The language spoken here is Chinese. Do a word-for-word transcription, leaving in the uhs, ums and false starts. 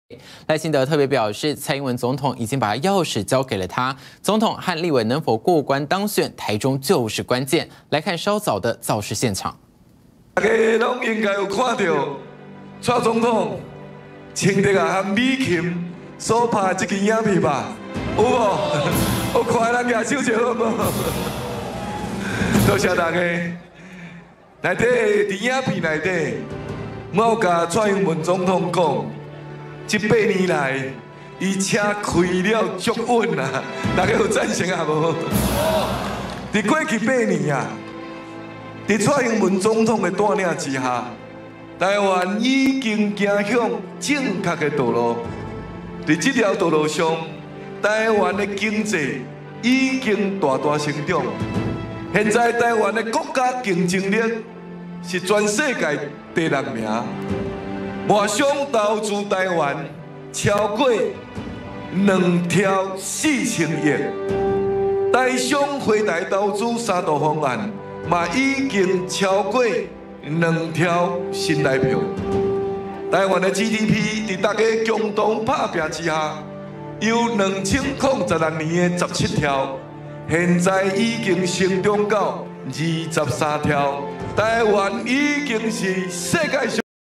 赖清德特别表示，蔡英文总统已经把钥匙交给了他，总统和立委能否过关当选，台中就是关键。来看稍早的造势现场， 大家拢应该有看到蔡总统穿着啊和美琴所拍这支影片吧？有无？我看咱举手就好无？多谢大家。内底伫影片内底，我有甲蔡英文总统讲。 这八年来，伊车开了足稳啊！大家有赞成啊无？伫过去八年啊，伫蔡英文总统的带领之下，台湾已经行向正确的道路。伫这条道路上，台湾的经济已经大大成长。现在台湾的国家竞争力是全世界第六名。 外商投资台湾超过两条四千亿，台商回台投资三度方案嘛已经超过两条新台票。台湾的 G D P 伫大家共同打拼之下，由两千零十六年的十七条，现在已经成长到二十三条。台湾已经是世界上。